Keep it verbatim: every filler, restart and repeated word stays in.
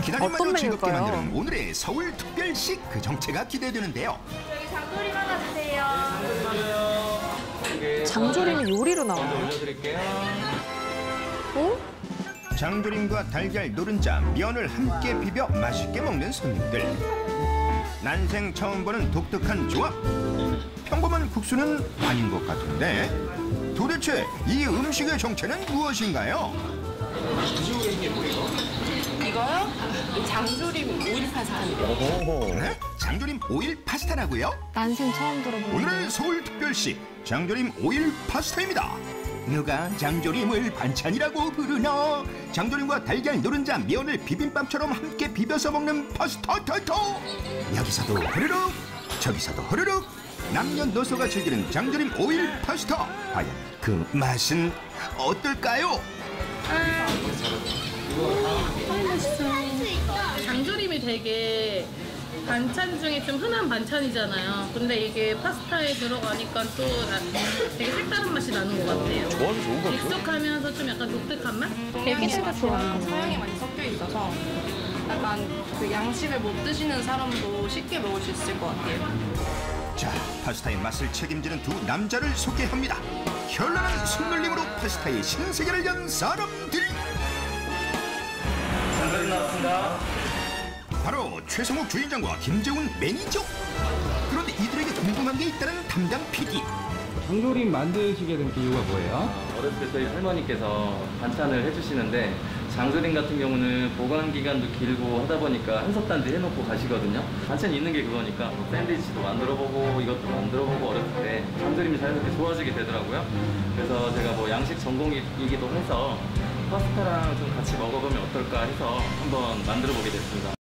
기다림마저 즐겁게 메뉴일까요? 만드는 오늘의 서울 특별식 그 정체가 기대되는데요. 저기 장조림 하나 주세요. 장조림이 요리로 나와요? 올려드릴게요. 어? 장조림과 달걀 노른자, 면을 함께 비벼 맛있게 먹는 손님들. 난생 처음 보는 독특한 조합. 평범한 국수는 아닌 것 같은데 도대체 이 음식의 정체는 무엇인가요? 이거요? 이 장조림 오일 파스타입니다. 네? 장조림 오일 파스타라고요? 난생 처음 들어보는. 오늘의 서울 특별식 장조림 오일 파스타입니다. 누가 장조림을 반찬이라고 부르나? 장조림과 달걀 노른자 면을 비빔밥처럼 함께 비벼서 먹는 파스타 타이토. 여기서도 흐르륵 저기서도 흐르륵 남녀노소가 즐기는 장조림 오일 파스타. 과연 그 맛은 어떨까요? 장조림이 되게 반찬 중에 좀 흔한 반찬이잖아요. 근데 이게 파스타에 들어가니까 또 나- 되게 색다른 맛이 나는 것 같아요. 조합이 좋은 것 같아요. 익숙하면서 좀 약간 독특한 맛? 애기들도 좋아하는 서양이 많이 섞여 있어서 약간 그 양식을 못 드시는 사람도 쉽게 먹을 수 있을 것 같아요. 자, 파스타의 맛을 책임지는 두 남자를 소개합니다. 현란한 손놀림으로 파스타의 신세계를 연 사람들. 장조림 나왔습니다. 바로 최성욱 주인장과 김재훈 매니저. 그런데 이들에게 궁금한 게 있다는 담당 피디. 장조림 만드시게 된 이유가 뭐예요? 어렸을 때 저희 할머니께서 반찬을 해주시는데 장조림 같은 경우는 보관 기간도 길고 하다 보니까 한석단지 해놓고 가시거든요. 반찬이 있는 게 그거니까 뭐 샌드위치도 만들어보고 이것도 만들어보고 어렸을 때 장조림이 자연스럽게 좋아지게 되더라고요. 그래서 제가 뭐 양식 전공이기도 해서 파스타랑 좀 같이 먹어보면 어떨까 해서 한번 만들어보게 됐습니다.